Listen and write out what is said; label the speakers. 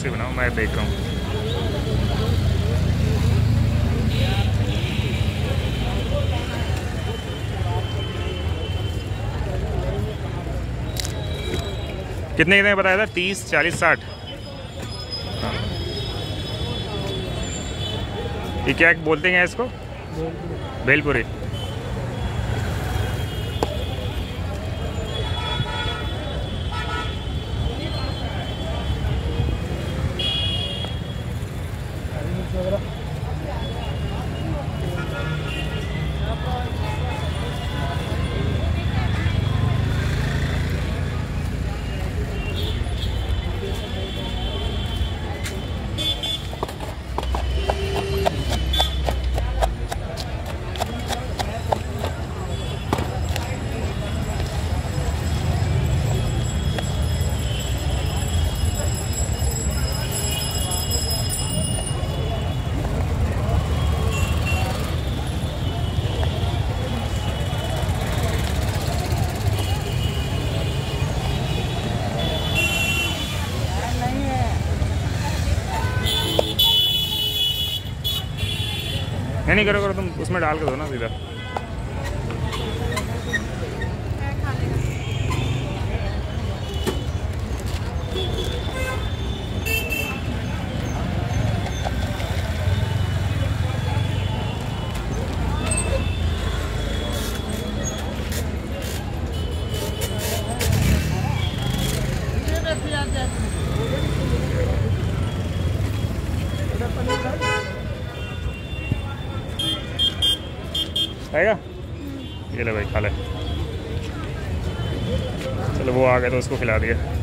Speaker 1: से बनाओ, मैं देख रहा हूँ। कितने कितने बताया था? 30, 40, 60। ये क्या बोलते हैं इसको? भेलपुरी। नहीं करो तुम उसमें डाल के दो ना सीधा। आएगा? ये ले भाई खा ले। चलो वो आ गया तो उसको खिला दिया।